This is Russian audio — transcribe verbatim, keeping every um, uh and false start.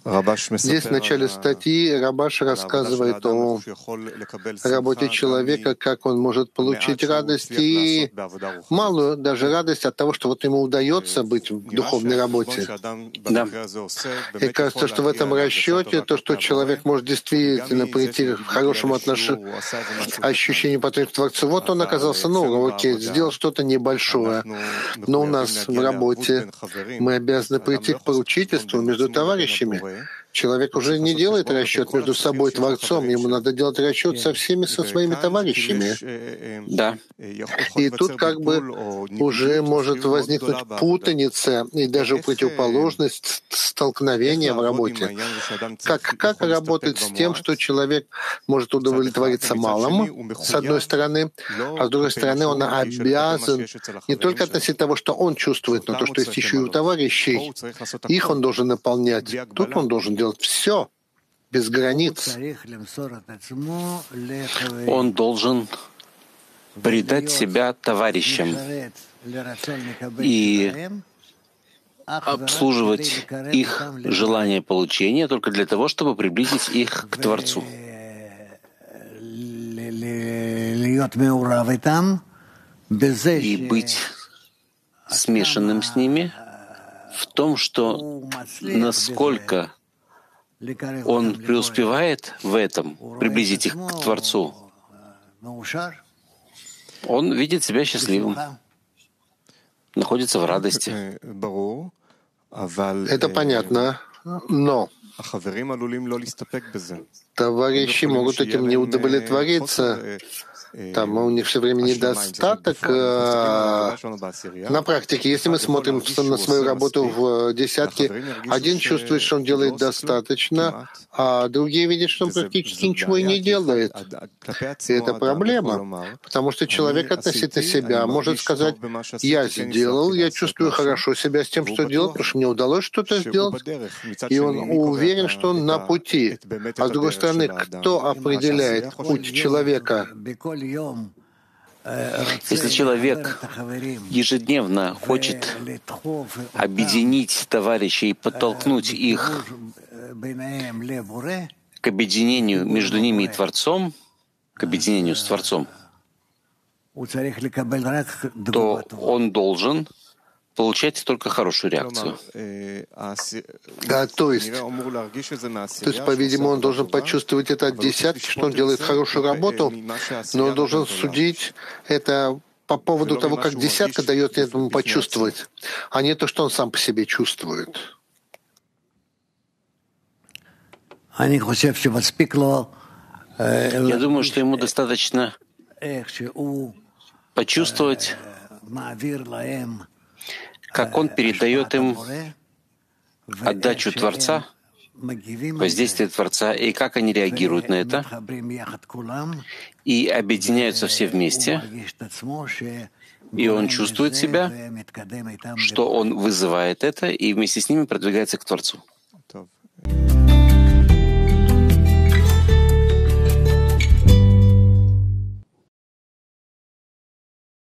Здесь в начале статьи Рабаш рассказывает о работе человека, как он может получить радость, и малую даже радость от того, что вот ему удается быть в духовной работе. Да. И кажется, что в этом расчете то, что человек может действительно прийти к хорошему отношению, ощущению по отношению к Творцу, вот он оказался, ну, окей, сделал что-то небольшое, но у нас в работе мы обязаны прийти к поручительству между товарищами. Человек уже не делает расчет между собой и Творцом, ему надо делать расчет со всеми, со своими товарищами. Да. И тут как бы уже может возникнуть путаница и даже противоположность, столкновения в работе. Как, как работать с тем, что человек может удовлетвориться малым, с одной стороны, а с другой стороны он обязан не только относительно того, что он чувствует, но то, что есть еще и у товарищей. Их он должен наполнять. Тут он должен делать все, без границ. Он должен предать себя товарищам и обслуживать их желание получения только для того, чтобы приблизить их к Творцу. И быть смешанным с ними в том, что насколько он преуспевает в этом, приблизить их к Творцу, он видит себя счастливым, находится в радости. Это понятно, но товарищи могут этим не удовлетвориться. Там у них все время недостаток э, на практике. Если мы смотрим на свою работу в десятке, один чувствует, что он делает достаточно, а другие видят, что он практически ничего и не делает. И это проблема, потому что человек относительно себя может сказать: «Я сделал, я чувствую хорошо себя с тем, что делал, потому что мне удалось что-то сделать», и он уверен, что он на пути. А с другой стороны, кто определяет путь человека? Если человек ежедневно хочет объединить товарищей и подтолкнуть их к объединению между ними и Творцом, к объединению с Творцом, то он должен получать только хорошую реакцию. Да, то есть, то есть, по-видимому, он должен почувствовать это от десятки, что он делает хорошую работу, но он должен судить это по поводу того, как десятка дает этому почувствовать, а не то, что он сам по себе чувствует. Я думаю, что ему достаточно почувствовать, как он передает им отдачу Творца, воздействие Творца, и как они реагируют на это, и объединяются все вместе, и он чувствует себя, что он вызывает это, и вместе с ними продвигается к Творцу.